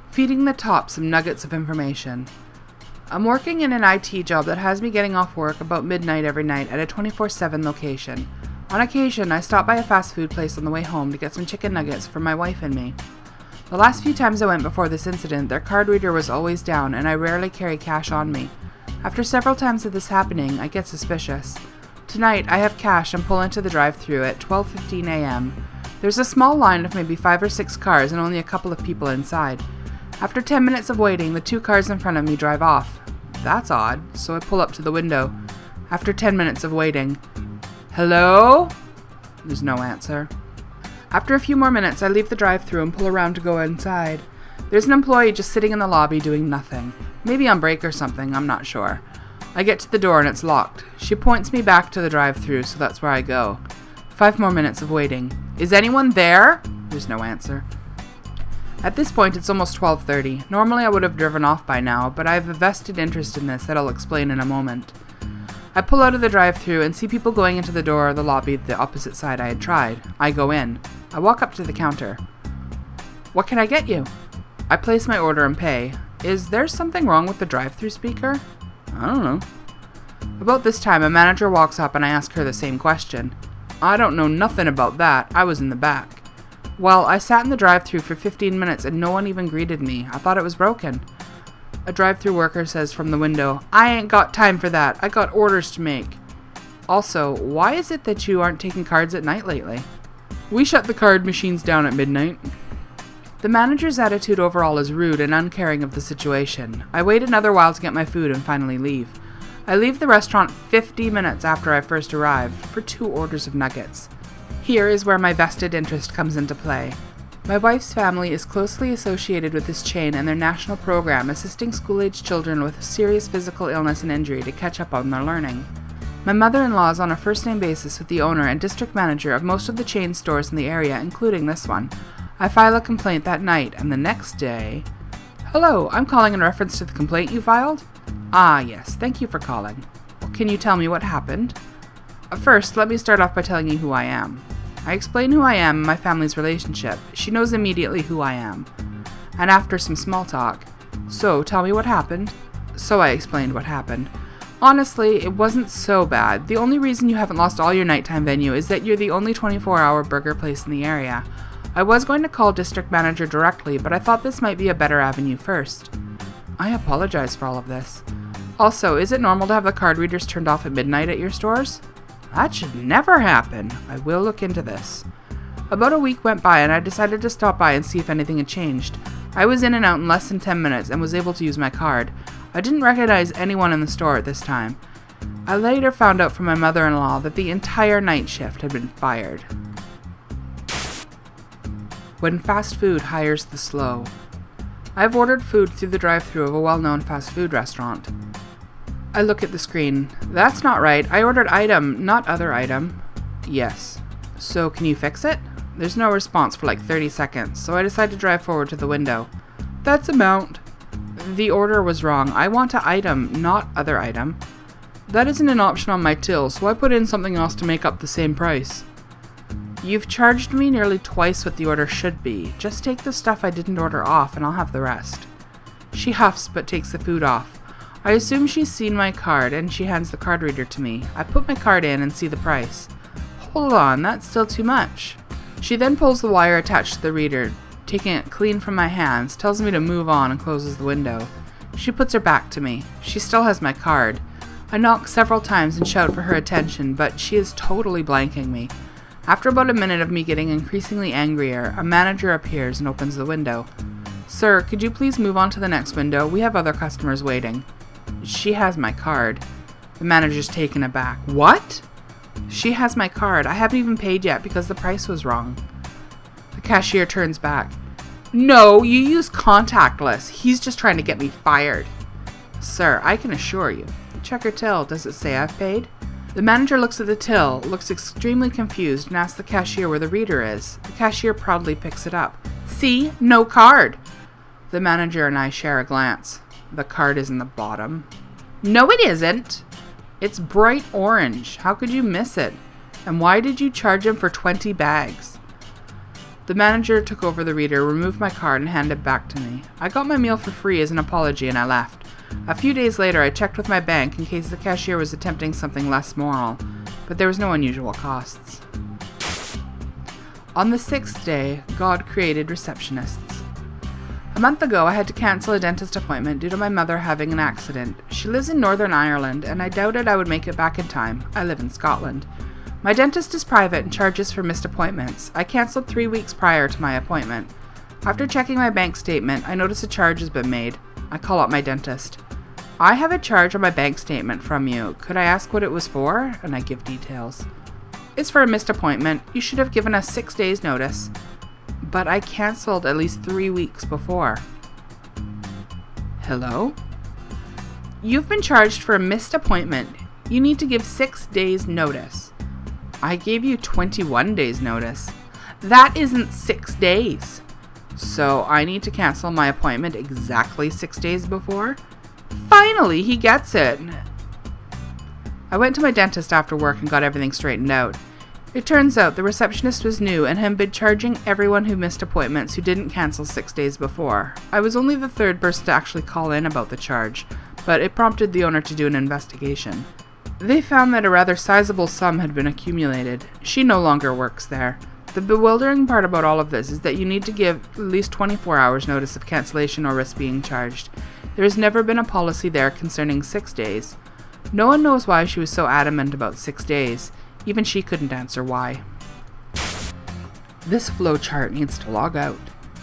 Feeding the top some nuggets of information. I'm working in an IT job that has me getting off work about midnight every night at a 24/7 location. On occasion, I stop by a fast food place on the way home to get some chicken nuggets for my wife and me. The last few times I went before this incident, their card reader was always down and I rarely carry cash on me. After several times of this happening, I get suspicious. Tonight, I have cash and pull into the drive-thru at 12:15 a.m. There's a small line of maybe 5 or 6 cars and only a couple of people inside. After 10 minutes of waiting, the 2 cars in front of me drive off. That's odd, so I pull up to the window. After 10 minutes of waiting, hello? There's no answer. After a few more minutes, I leave the drive-thru and pull around to go inside. There's an employee just sitting in the lobby doing nothing. Maybe on break or something, I'm not sure. I get to the door and it's locked. She points me back to the drive-thru, so that's where I go. 5 more minutes of waiting. Is anyone there? There's no answer. At this point, it's almost 12:30. Normally I would have driven off by now, but I have a vested interest in this that I'll explain in a moment. I pull out of the drive-thru and see people going into the door of the lobby the opposite side I had tried. I go in. I walk up to the counter. What can I get you? I place my order and pay. Is there something wrong with the drive-thru speaker? I don't know. About this time, a manager walks up and I ask her the same question. I don't know nothing about that. I was in the back. Well, I sat in the drive-thru for 15 minutes and no one even greeted me. I thought it was broken. A drive-thru worker says from the window, I ain't got time for that. I got orders to make. Also, why is it that you aren't taking cards at night lately? We shut the card machines down at midnight. The manager's attitude overall is rude and uncaring of the situation. I wait another while to get my food and finally leave. I leave the restaurant 50 minutes after I first arrived for 2 orders of nuggets. Here is where my vested interest comes into play. My wife's family is closely associated with this chain and their national program assisting school-aged children with serious physical illness and injury to catch up on their learning. My mother-in-law is on a first-name basis with the owner and district manager of most of the chain stores in the area, including this one. I file a complaint that night, and the next day... Hello, I'm calling in reference to the complaint you filed? Ah, yes, thank you for calling. Can you tell me what happened? First, let me start off by telling you who I am. I explain who I am and my family's relationship. She knows immediately who I am. And after some small talk, so tell me what happened. So I explained what happened. Honestly, it wasn't so bad. The only reason you haven't lost all your nighttime venue is that you're the only 24-hour burger place in the area. I was going to call district manager directly, but I thought this might be a better avenue first. I apologize for all of this. Also, is it normal to have the card readers turned off at midnight at your stores? That should never happen. I will look into this. About a week went by and I decided to stop by and see if anything had changed. I was in and out in less than 10 minutes and was able to use my card. I didn't recognize anyone in the store at this time. I later found out from my mother-in-law that the entire night shift had been fired. When fast food hires the slow. I've ordered food through the drive-thru of a well-known fast food restaurant. I look at the screen. That's not right. I ordered item, not other item. Yes. So can you fix it? There's no response for like 30 seconds, so I decide to drive forward to the window. That's amount. The order was wrong. I want a item, not other item. That isn't an option on my till, so I put in something else to make up the same price. You've charged me nearly twice what the order should be. Just take the stuff I didn't order off and I'll have the rest. She huffs but takes the food off. I assume she's seen my card and she hands the card reader to me. I put my card in and see the price. Hold on, that's still too much. She then pulls the wire attached to the reader, taking it clean from my hands, tells me to move on and closes the window. She puts her back to me. She still has my card. I knock several times and shout for her attention, but she is totally blanking me. After about a minute of me getting increasingly angrier, a manager appears and opens the window. Sir, could you please move on to the next window? We have other customers waiting. She has my card. The manager's taken aback. What? She has my card. I haven't even paid yet because the price was wrong. The cashier turns back. No, you use contactless. He's just trying to get me fired. Sir, I can assure you. Check her till. Does it say I've paid? The manager looks at the till, looks extremely confused, and asks the cashier where the reader is. The cashier proudly picks it up. See? No card. The manager and I share a glance. The card is in the bottom. No, it isn't. It's bright orange. How could you miss it? And why did you charge him for 20 bags? The manager took over the reader, removed my card, and handed it back to me. I got my meal for free as an apology, and I left. A few days later, I checked with my bank in case the cashier was attempting something less moral, but there was no unusual costs. On the 6th day, God created receptionists. A month ago, I had to cancel a dentist appointment due to my mother having an accident. She lives in Northern Ireland, and I doubted I would make it back in time. I live in Scotland. My dentist is private and charges for missed appointments. I cancelled 3 weeks prior to my appointment. After checking my bank statement, I notice a charge has been made. I call up my dentist. I have a charge on my bank statement from you. Could I ask what it was for? And I give details. It's for a missed appointment. You should have given us 6 days notice. But I cancelled at least 3 weeks before. Hello? You've been charged for a missed appointment. You need to give 6 days notice. I gave you 21 days notice. That isn't 6 days. So I need to cancel my appointment exactly 6 days before? Finally, he gets it. I went to my dentist after work and got everything straightened out. It turns out the receptionist was new and had been charging everyone who missed appointments who didn't cancel 6 days before. I was only the 3rd person to actually call in about the charge, but it prompted the owner to do an investigation. They found that a rather sizable sum had been accumulated. She no longer works there. The bewildering part about all of this is that you need to give at least 24 hours notice of cancellation or risk being charged. There has never been a policy there concerning 6 days. No one knows why she was so adamant about 6 days. Even she couldn't answer why. This flowchart needs to log out.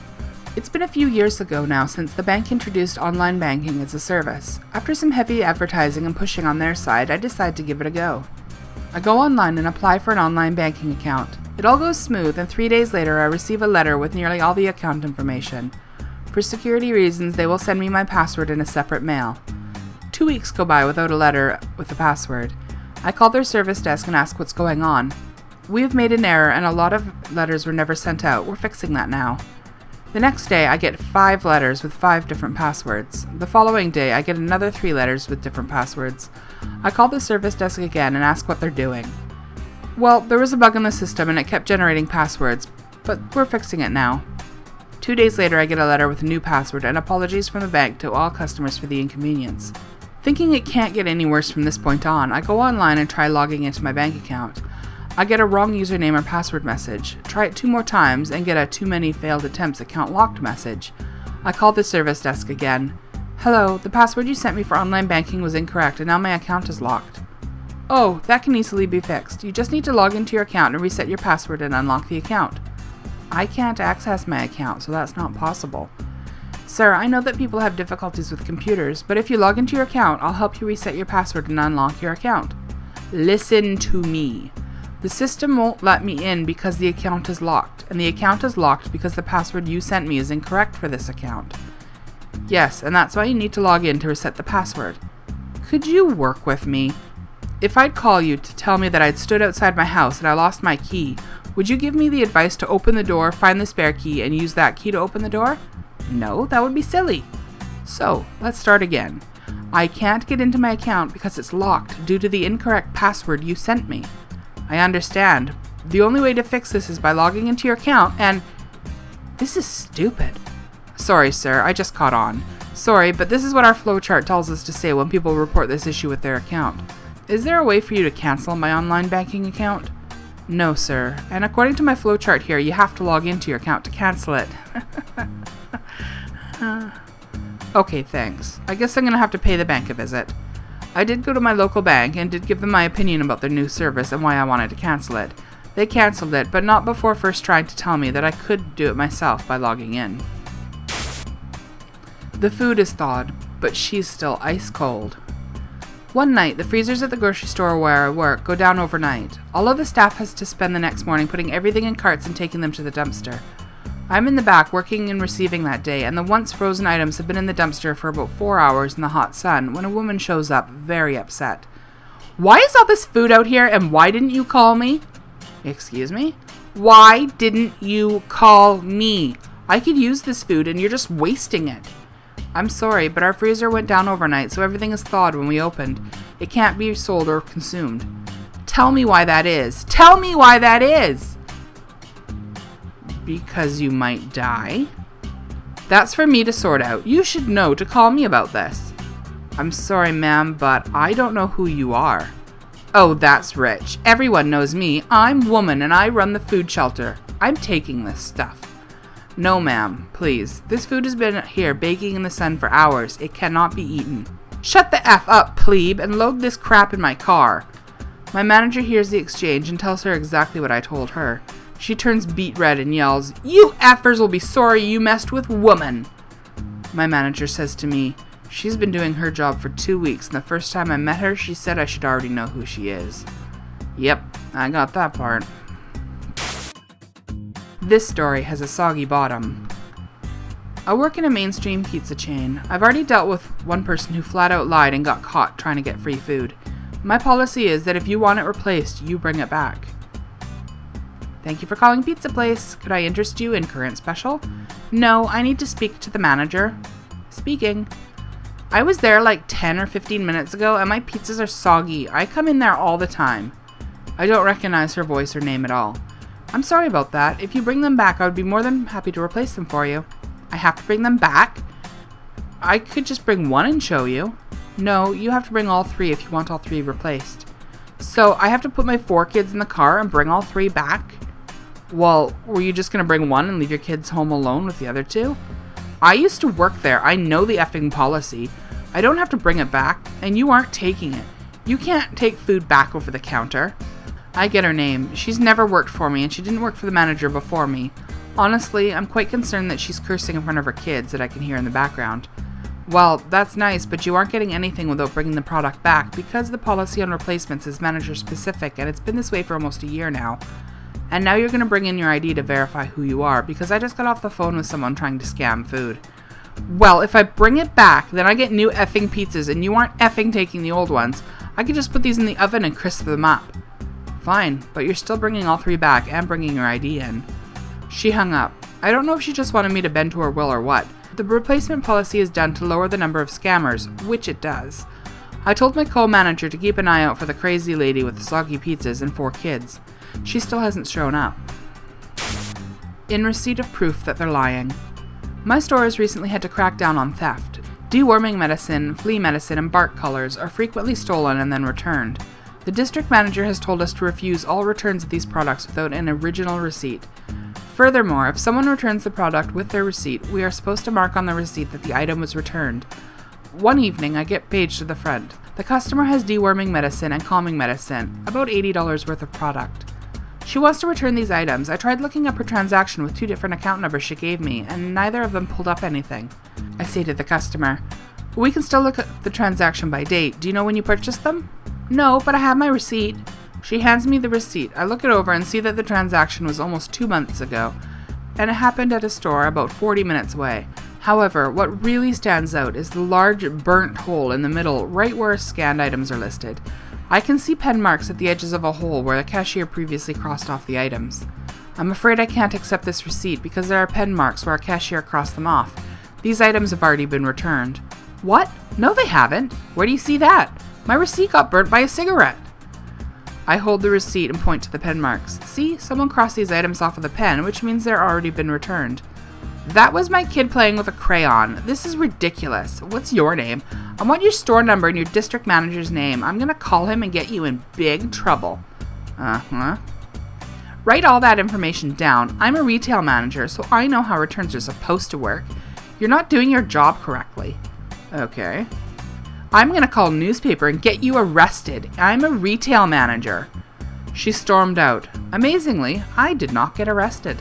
It's been a few years ago now since the bank introduced online banking as a service. After some heavy advertising and pushing on their side, I decided to give it a go. I go online and apply for an online banking account. It all goes smooth, and 3 days later I receive a letter with nearly all the account information. For security reasons, they will send me my password in a separate mail. 2 weeks go by without a letter with the password. I call their service desk and ask what's going on. We have made an error and a lot of letters were never sent out. We're fixing that now. The next day, I get 5 letters with 5 different passwords. The following day, I get another 3 letters with different passwords. I call the service desk again and ask what they're doing. Well, there was a bug in the system and it kept generating passwords, but we're fixing it now. 2 days later, I get a letter with a new password and apologies from the bank to all customers for the inconvenience. Thinking it can't get any worse from this point on, I go online and try logging into my bank account. I get a wrong username or password message. Try it 2 more times and get a too many failed attempts account locked message. I call the service desk again. Hello, the password you sent me for online banking was incorrect and now my account is locked. Oh, that can easily be fixed. You just need to log into your account and reset your password and unlock the account. I can't access my account, so that's not possible. Sir, I know that people have difficulties with computers, but if you log into your account, I'll help you reset your password and unlock your account. Listen to me. The system won't let me in because the account is locked, and the account is locked because the password you sent me is incorrect for this account. Yes, and that's why you need to log in to reset the password. Could you work with me? If I'd call you to tell me that I'd stood outside my house and I lost my key, would you give me the advice to open the door, find the spare key, and use that key to open the door? No, that would be silly. So, let's start again. I can't get into my account because it's locked due to the incorrect password you sent me. I understand. The only way to fix this is by logging into your account and... This is stupid. Sorry, sir, I just caught on. Sorry, but this is what our flowchart tells us to say when people report this issue with their account. Is there a way for you to cancel my online banking account? No, sir. And according to my flowchart here, you have to log into your account to cancel it. Okay, thanks. I guess I'm gonna have to pay the bank a visit. I did go to my local bank and did give them my opinion about their new service and why I wanted to cancel it. They cancelled it, but not before first trying to tell me that I could do it myself by logging in. The food is thawed, but she's still ice cold. One night, the freezers at the grocery store where I work go down overnight. All of the staff has to spend the next morning putting everything in carts and taking them to the dumpster. I'm in the back working and receiving that day, and the once frozen items have been in the dumpster for about 4 hours in the hot sun when a woman shows up, very upset. Why is all this food out here, and why didn't you call me? Excuse me? Why didn't you call me? I could use this food, and you're just wasting it. I'm sorry, but our freezer went down overnight, so everything is thawed when we opened. It can't be sold or consumed. Tell me why that is. Tell me why that is! Because you might die? That's for me to sort out. You should know to call me about this. I'm sorry, ma'am, but I don't know who you are. Oh, that's rich. Everyone knows me. I'm woman and I run the food shelter. I'm taking this stuff. No, ma'am, please. This food has been here baking in the sun for hours. It cannot be eaten. Shut the F up, plebe, and load this crap in my car. My manager hears the exchange and tells her exactly what I told her. She turns beet red and yells, "You effers will be sorry you messed with woman." My manager says to me, she's been doing her job for 2 weeks, and the first time I met her, she said I should already know who she is. Yep, I got that part. This story has a soggy bottom. I work in a mainstream pizza chain. I've already dealt with one person who flat out lied and got caught trying to get free food. My policy is that if you want it replaced, you bring it back. Thank you for calling Pizza Place. Could I interest you in current special? No, I need to speak to the manager. Speaking. I was there like 10 or 15 minutes ago and my pizzas are soggy. I come in there all the time. I don't recognize her voice or name at all. I'm sorry about that. If you bring them back, I would be more than happy to replace them for you. I have to bring them back? I could just bring one and show you. No, you have to bring all 3 if you want all 3 replaced. So I have to put my 4 kids in the car and bring all 3 back? Well, were you just going to bring one and leave your kids home alone with the other 2? I used to work there. I know the effing policy. I don't have to bring it back, and you aren't taking it. You can't take food back over the counter. I get her name. She's never worked for me, and she didn't work for the manager before me. Honestly, I'm quite concerned that she's cursing in front of her kids that I can hear in the background. Well, that's nice, but you aren't getting anything without bringing the product back because the policy on replacements is manager specific, and it's been this way for almost a year now. And now you're going to bring in your ID to verify who you are because I just got off the phone with someone trying to scam food. Well, if I bring it back, then I get new effing pizzas and you aren't effing taking the old ones. I could just put these in the oven and crisp them up. Fine, but you're still bringing all 3 back and bringing your ID in. She hung up. I don't know if she just wanted me to bend to her will or what. The replacement policy is done to lower the number of scammers, which it does. I told my co-manager to keep an eye out for the crazy lady with the soggy pizzas and 4 kids. She still hasn't shown up. In receipt of proof that they're lying. My store has recently had to crack down on theft. Deworming medicine, flea medicine, and bark colors are frequently stolen and then returned. The district manager has told us to refuse all returns of these products without an original receipt. Furthermore, if someone returns the product with their receipt, we are supposed to mark on the receipt that the item was returned. One evening, I get paged to the front. The customer has deworming medicine and calming medicine, about $80 worth of product. She wants to return these items. I tried looking up her transaction with 2 different account numbers she gave me, and neither of them pulled up anything. I say to the customer, "We can still look at the transaction by date. Do you know when you purchased them?" "No, but I have my receipt." She hands me the receipt. I look it over and see that the transaction was almost 2 months ago, and it happened at a store about 40 minutes away. However, what really stands out is the large burnt hole in the middle, right where scanned items are listed. I can see pen marks at the edges of a hole where the cashier previously crossed off the items. I'm afraid I can't accept this receipt because there are pen marks where a cashier crossed them off. These items have already been returned. What? No, they haven't. Where do you see that? My receipt got burnt by a cigarette. I hold the receipt and point to the pen marks. See, someone crossed these items off with a pen, which means they're already been returned. That was my kid playing with a crayon. This is ridiculous. What's your name? I want your store number and your district manager's name. I'm gonna call him and get you in big trouble. Uh-huh. Write all that information down. I'm a retail manager, so I know how returns are supposed to work. You're not doing your job correctly. Okay. I'm gonna call a newspaper and get you arrested. I'm a retail manager. She stormed out. Amazingly, I did not get arrested.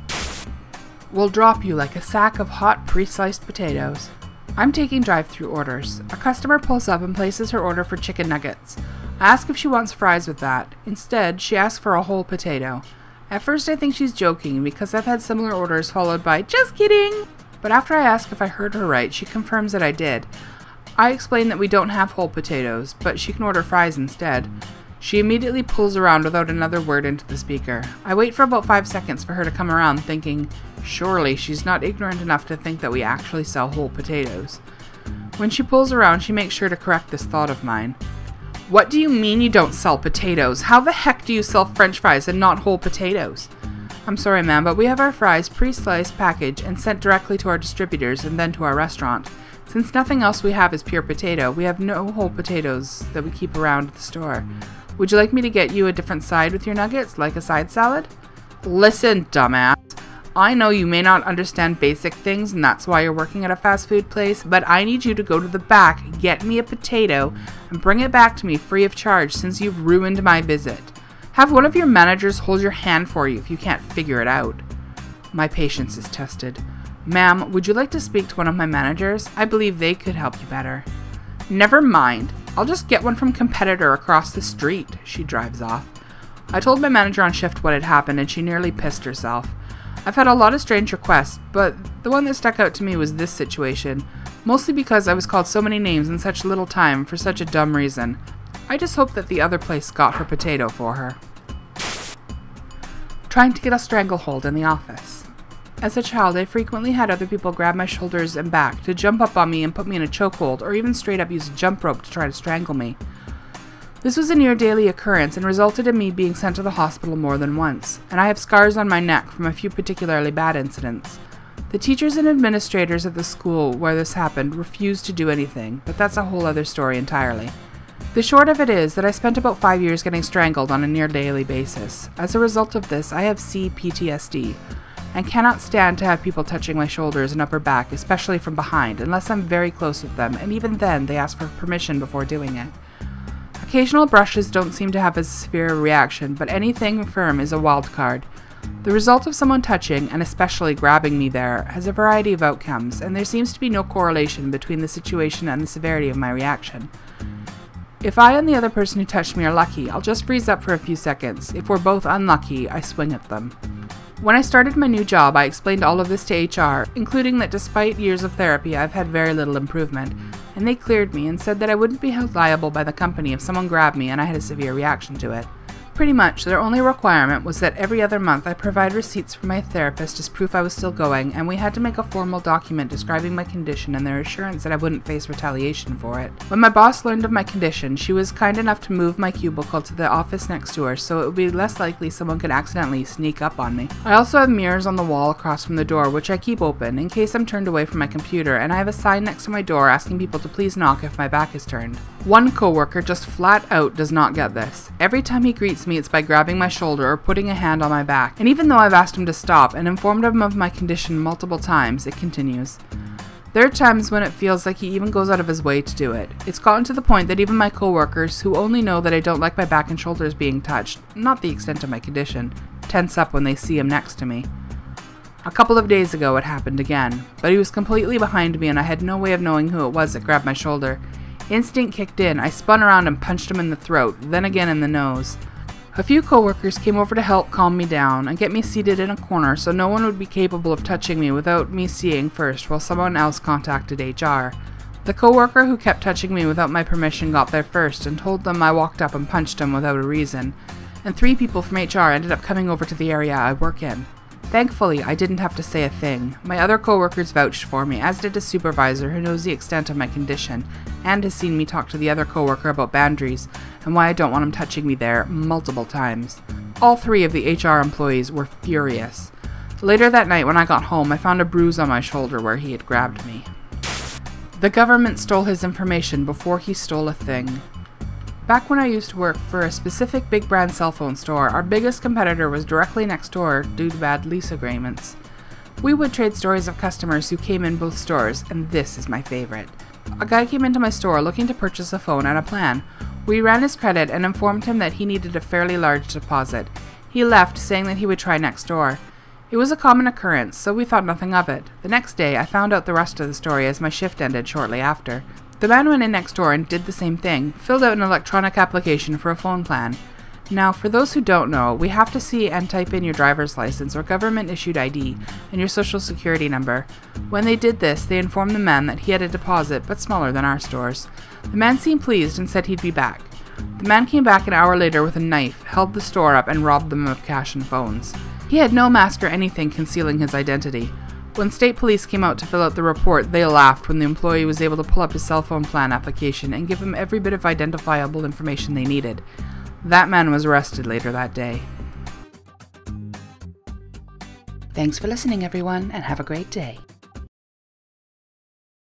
Will drop you like a sack of hot pre-sliced potatoes. I'm taking drive-through orders. A customer pulls up and places her order for chicken nuggets. I ask if she wants fries with that. Instead, she asks for a whole potato. At first I think she's joking because I've had similar orders followed by, "Just kidding!" But after I ask if I heard her right, she confirms that I did. I explain that we don't have whole potatoes, but she can order fries instead. She immediately pulls around without another word into the speaker. I wait for about 5 seconds for her to come around, thinking, surely she's not ignorant enough to think that we actually sell whole potatoes. When she pulls around, she makes sure to correct this thought of mine. What do you mean you don't sell potatoes? How the heck do you sell French fries and not whole potatoes? I'm sorry, ma'am, but we have our fries pre-sliced, packaged, and sent directly to our distributors and then to our restaurant. Since nothing else we have is pure potato, we have no whole potatoes that we keep around at the store. Would you like me to get you a different side with your nuggets, like a side salad? Listen, dumbass. I know you may not understand basic things, and that's why you're working at a fast food place, but I need you to go to the back, get me a potato, and bring it back to me free of charge since you've ruined my visit. Have one of your managers hold your hand for you if you can't figure it out. My patience is tested. Ma'am, would you like to speak to one of my managers? I believe they could help you better. Never mind. I'll just get one from competitor across the street. She drives off. I told my manager on shift what had happened, and she nearly pissed herself. I've had a lot of strange requests, but the one that stuck out to me was this situation, mostly because I was called so many names in such little time for such a dumb reason. I just hope that the other place got her potato for her. Trying to get a stranglehold in the office. As a child, I frequently had other people grab my shoulders and back to jump up on me and put me in a chokehold, or even straight up use a jump rope to try to strangle me. This was a near daily occurrence and resulted in me being sent to the hospital more than once, and I have scars on my neck from a few particularly bad incidents. The teachers and administrators at the school where this happened refused to do anything, but that's a whole other story entirely. The short of it is that I spent about 5 years getting strangled on a near daily basis. As a result of this, I have CPTSD, and cannot stand to have people touching my shoulders and upper back, especially from behind, unless I'm very close with them, and even then they ask for permission before doing it. Occasional brushes don't seem to have as severe a reaction, but anything firm is a wild card. The result of someone touching, and especially grabbing me there, has a variety of outcomes, and there seems to be no correlation between the situation and the severity of my reaction. If I and the other person who touched me are lucky, I'll just freeze up for a few seconds. If we're both unlucky, I swing at them. When I started my new job, I explained all of this to HR, including that despite years of therapy, I've had very little improvement, and they cleared me and said that I wouldn't be held liable by the company if someone grabbed me and I had a severe reaction to it. Pretty much, their only requirement was that every other month I provide receipts from my therapist as proof I was still going, and we had to make a formal document describing my condition and their assurance that I wouldn't face retaliation for it. When my boss learned of my condition, she was kind enough to move my cubicle to the office next door so it would be less likely someone could accidentally sneak up on me. I also have mirrors on the wall across from the door, which I keep open in case I'm turned away from my computer, and I have a sign next to my door asking people to please knock if my back is turned. One coworker just flat out does not get this. Every time he greets me, it's by grabbing my shoulder or putting a hand on my back, and even though I've asked him to stop and informed him of my condition multiple times, it continues. There are times when it feels like he even goes out of his way to do it. It's gotten to the point that even my coworkers, who only know that I don't like my back and shoulders being touched, not the extent of my condition, tense up when they see him next to me. A couple of days ago it happened again, but he was completely behind me and I had no way of knowing who it was that grabbed my shoulder. Instinct kicked in. I spun around and punched him in the throat, then again in the nose. A few coworkers came over to help calm me down and get me seated in a corner so no one would be capable of touching me without me seeing first while someone else contacted HR. The coworker who kept touching me without my permission got there first and told them I walked up and punched him without a reason, and 3 people from HR ended up coming over to the area I work in. Thankfully, I didn't have to say a thing. My other coworkers vouched for me, as did a supervisor who knows the extent of my condition and has seen me talk to the other coworker about boundaries and why I don't want him touching me there multiple times. All 3 of the HR employees were furious. Later that night when I got home, I found a bruise on my shoulder where he had grabbed me. The government stole his information before he stole a thing. Back when I used to work for a specific big brand cell phone store, our biggest competitor was directly next door due to bad lease agreements. We would trade stories of customers who came in both stores, and this is my favorite. A guy came into my store looking to purchase a phone and a plan. We ran his credit and informed him that he needed a fairly large deposit. He left, saying that he would try next door. It was a common occurrence, so we thought nothing of it. The next day, I found out the rest of the story as my shift ended shortly after. The man went in next door and did the same thing, filled out an electronic application for a phone plan. Now, for those who don't know, we have to see and type in your driver's license or government-issued ID and your social security number. When they did this, they informed the man that he had a deposit, but smaller than our stores. The man seemed pleased and said he'd be back. The man came back an hour later with a knife, held the store up, and robbed them of cash and phones. He had no mask or anything concealing his identity. When state police came out to fill out the report, they laughed when the employee was able to pull up his cell phone plan application and give him every bit of identifiable information they needed. That man was arrested later that day. Thanks for listening, everyone, and have a great day.